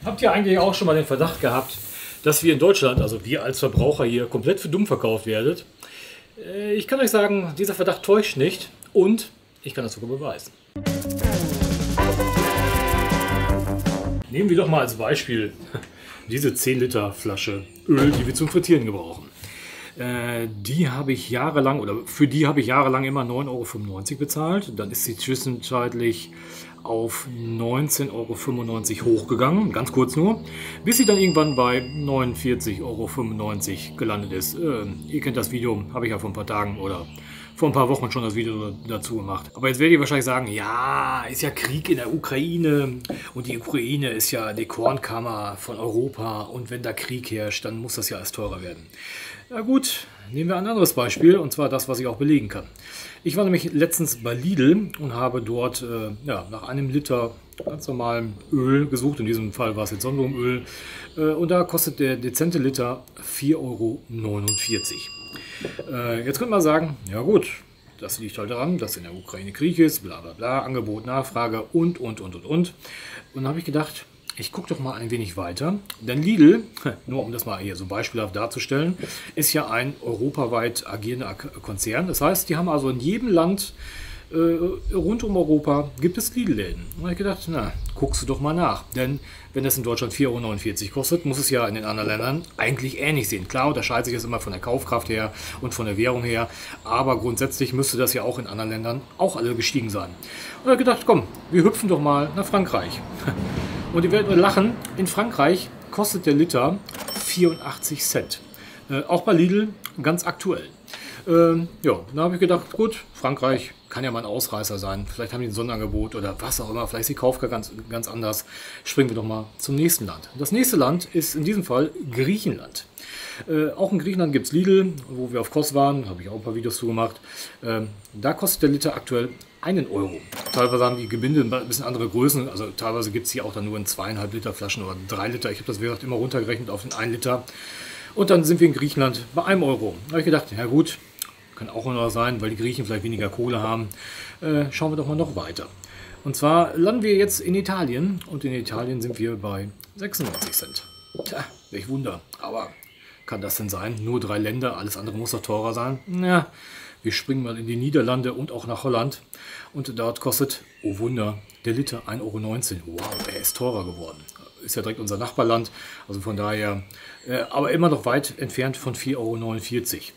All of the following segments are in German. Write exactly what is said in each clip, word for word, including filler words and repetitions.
Habt ihr eigentlich auch schon mal den Verdacht gehabt, dass wir in Deutschland, also wir als Verbraucher hier, komplett für dumm verkauft werdet? Ich kann euch sagen, dieser Verdacht täuscht nicht und ich kann das sogar beweisen. Nehmen wir doch mal als Beispiel diese zehn Liter Flasche Öl, die wir zum Frittieren gebrauchen. Äh, die habe ich jahrelang, oder für die habe ich jahrelang immer neun Euro fünfundneunzig bezahlt. Dann ist sie zwischenzeitlich auf neunzehn Euro fünfundneunzig hochgegangen, ganz kurz nur, bis sie dann irgendwann bei neunundvierzig Euro fünfundneunzig gelandet ist. Äh, ihr kennt das Video, habe ich ja vor ein paar Tagen oder vor ein paar Wochen schon das Video dazu gemacht. Aber jetzt werdet ihr wahrscheinlich sagen, ja, ist ja Krieg in der Ukraine und die Ukraine ist ja die Kornkammer von Europa und wenn da Krieg herrscht, dann muss das ja alles teurer werden. Na gut, nehmen wir ein anderes Beispiel und zwar das, was ich auch belegen kann. Ich war nämlich letztens bei Lidl und habe dort äh, ja, nach einem Liter ganz normalem Öl gesucht. In diesem Fall war es jetzt Sonnenblumenöl. Äh, und da kostet der dezente Liter vier Euro neunundvierzig. Äh, jetzt könnte man sagen, ja gut, das liegt halt daran, dass in der Ukraine Krieg ist, bla bla bla, Angebot, Nachfrage und, und, und, und, und. Und dann habe ich gedacht, ich gucke doch mal ein wenig weiter, denn Lidl, nur um das mal hier so beispielhaft darzustellen, ist ja ein europaweit agierender Konzern. Das heißt, die haben also in jedem Land äh, rund um Europa gibt es Lidl-Läden. Und da habe ich gedacht, na, guckst du doch mal nach. Denn wenn das in Deutschland vier Euro neunundvierzig kostet, muss es ja in den anderen Ländern eigentlich ähnlich sehen. Klar unterscheidet sich das immer von der Kaufkraft her und von der Währung her, aber grundsätzlich müsste das ja auch in anderen Ländern auch alle gestiegen sein. Und da habe ich gedacht, komm, wir hüpfen doch mal nach Frankreich. Und ihr werdet nur lachen, in Frankreich kostet der Liter vierundachtzig Cent. Äh, auch bei Lidl ganz aktuell. Ähm, ja, da habe ich gedacht, gut, Frankreich kann ja mal ein Ausreißer sein. Vielleicht haben die ein Sonderangebot oder was auch immer. Vielleicht ist die Kaufkraft ganz, ganz anders. Springen wir doch mal zum nächsten Land. Das nächste Land ist in diesem Fall Griechenland. Äh, auch in Griechenland gibt es Lidl, wo wir auf Kos waren. Habe ich auch ein paar Videos zu gemacht. Ähm, da kostet der Liter aktuell einen Euro. Teilweise haben die Gebinde ein bisschen andere Größen. Also teilweise gibt es hier auch dann nur in zweieinhalb Liter Flaschen oder drei Liter. Ich habe das, wie gesagt, immer runtergerechnet auf den einen Liter. Und dann sind wir in Griechenland bei einem Euro. Da habe ich gedacht, ja gut, kann auch noch sein, weil die Griechen vielleicht weniger Kohle haben. Äh, schauen wir doch mal noch weiter. Und zwar landen wir jetzt in Italien. Und in Italien sind wir bei sechsundneunzig Cent. Tja, welch Wunder. Aber kann das denn sein? Nur drei Länder, alles andere muss doch teurer sein? Ja, wir springen mal in die Niederlande und auch nach Holland. Und dort kostet, oh Wunder, der Liter ein Euro neunzehn. Wow, er ist teurer geworden. Ist ja direkt unser Nachbarland. Also von daher, äh, aber immer noch weit entfernt von vier Euro neunundvierzig.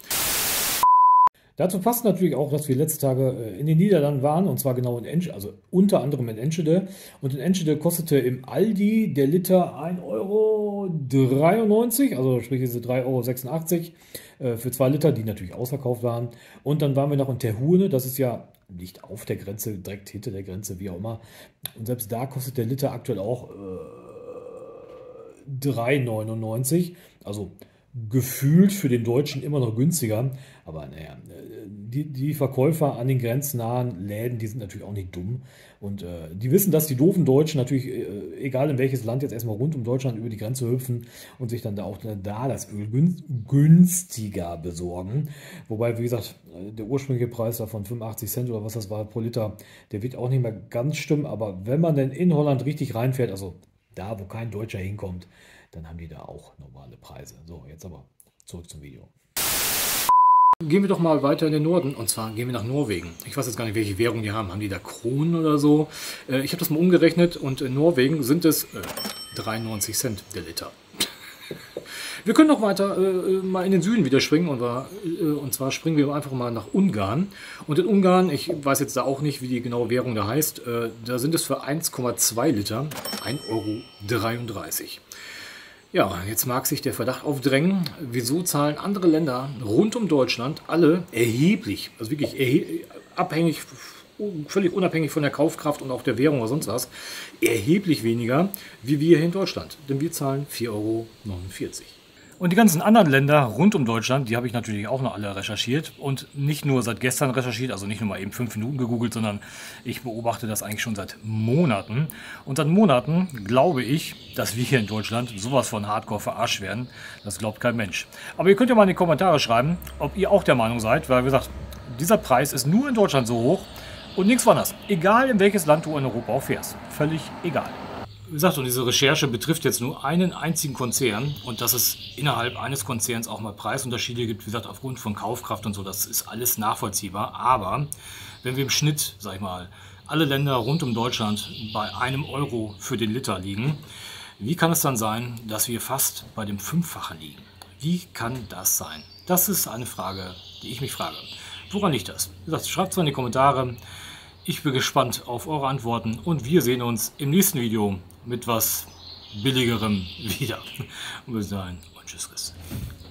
Dazu passt natürlich auch, dass wir letzte Tage in den Niederlanden waren, und zwar genau in Enschede, also unter anderem in Enschede. Und in Enschede kostete im Aldi der Liter ein Euro dreiundneunzig, also sprich diese drei Euro sechsundachtzig äh, für zwei Liter, die natürlich ausverkauft waren. Und dann waren wir noch in Terhune, das ist ja nicht auf der Grenze, direkt hinter der Grenze, wie auch immer. Und selbst da kostet der Liter aktuell auch äh, drei neunundneunzig, also gefühlt für den Deutschen immer noch günstiger, aber naja, die, die Verkäufer an den grenznahen Läden, die sind natürlich auch nicht dumm und äh, die wissen, dass die doofen Deutschen natürlich, äh, egal in welches Land, jetzt erstmal rund um Deutschland über die Grenze hüpfen und sich dann da auch da das Öl günstiger besorgen, wobei, wie gesagt, der ursprüngliche Preis da von fünfundachtzig Cent oder was das war pro Liter, der wird auch nicht mehr ganz stimmen, aber wenn man denn in Holland richtig reinfährt, also da, wo kein Deutscher hinkommt, dann haben die da auch normale Preise. So, jetzt aber zurück zum Video. Gehen wir doch mal weiter in den Norden, und zwar gehen wir nach Norwegen. Ich weiß jetzt gar nicht, welche Währung die haben. Haben die da Kronen oder so? Äh, ich habe das mal umgerechnet und in Norwegen sind es äh, dreiundneunzig Cent der Liter. Wir können noch weiter äh, mal in den Süden wieder springen, und, war, äh, und zwar springen wir einfach mal nach Ungarn. Und in Ungarn, ich weiß jetzt da auch nicht, wie die genaue Währung da heißt, äh, da sind es für eins Komma zwei Liter ein Euro dreiunddreißig. Ja, jetzt mag sich der Verdacht aufdrängen, wieso zahlen andere Länder rund um Deutschland alle erheblich, also wirklich erhe abhängig, völlig unabhängig von der Kaufkraft und auch der Währung oder sonst was, erheblich weniger wie wir hier in Deutschland. Denn wir zahlen vier Euro neunundvierzig. Und die ganzen anderen Länder rund um Deutschland, die habe ich natürlich auch noch alle recherchiert und nicht nur seit gestern recherchiert, also nicht nur mal eben fünf Minuten gegoogelt, sondern ich beobachte das eigentlich schon seit Monaten. Und seit Monaten glaube ich, dass wir hier in Deutschland sowas von Hardcore verarscht werden. Das glaubt kein Mensch. Aber ihr könnt ja mal in die Kommentare schreiben, ob ihr auch der Meinung seid, weil wie gesagt, dieser Preis ist nur in Deutschland so hoch und nichts woanders. Egal in welches Land du in Europa auch fährst. Völlig egal. Wie gesagt, und diese Recherche betrifft jetzt nur einen einzigen Konzern und dass es innerhalb eines Konzerns auch mal Preisunterschiede gibt, wie gesagt, aufgrund von Kaufkraft und so, das ist alles nachvollziehbar. Aber wenn wir im Schnitt, sag ich mal, alle Länder rund um Deutschland bei einem Euro für den Liter liegen, wie kann es dann sein, dass wir fast bei dem Fünffachen liegen? Wie kann das sein? Das ist eine Frage, die ich mich frage. Woran liegt das? Wie gesagt, schreibt es mal in die Kommentare. Ich bin gespannt auf eure Antworten und wir sehen uns im nächsten Video mit was Billigerem wieder. Und bis dahin und tschüss.